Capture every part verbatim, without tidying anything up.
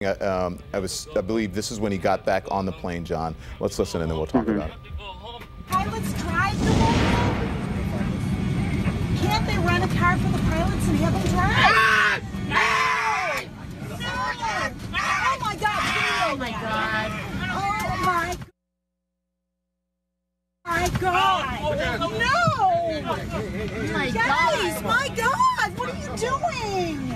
Um, I was, I believe this is when he got back on the plane, John. Let's listen and then we'll talk mm-hmm. about it. Pilots drive the local? Can't they rent a car for the pilots and have them drive? Ah! Ah! No! Oh my God! Oh my God! Oh my! My God! No! Oh my Guys, God. my God! What are you doing?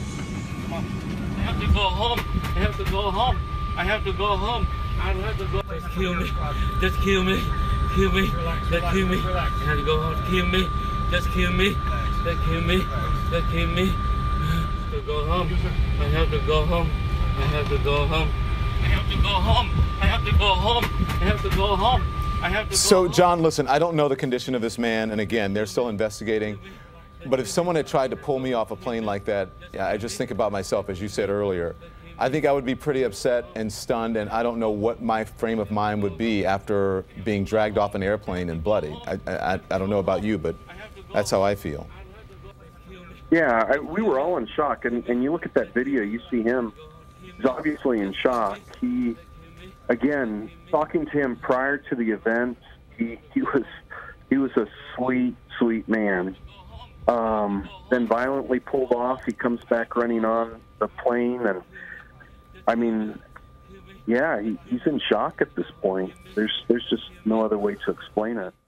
I have to go home. I have to go home. I have to go home. I have to go. Just kill me. Just kill me. Kill me. Just kill me. I have to go home. Kill me. Just kill me. Just kill me. Just kill me. I have to go home. I have to go home. I have to go home. I have to go home. I have to go home. I have to go home. I have to go so, home. John, listen, I don't know the condition of this man, and again, they're still investigating. But if someone had tried to pull me off a plane like that, yeah, I just think about myself, as you said earlier. I think I would be pretty upset and stunned, and I don't know what my frame of mind would be after being dragged off an airplane and bloody. I, I, I don't know about you, but that's how I feel. Yeah, I, we were all in shock, and, and you look at that video, you see him, he's obviously in shock. He, again, talking to him prior to the event, he, he was he was a sweet, sweet man. Um, then violently pulled off. He comes back running on the plane, and I mean, yeah, he, he's in shock at this point. There's there's just no other way to explain it.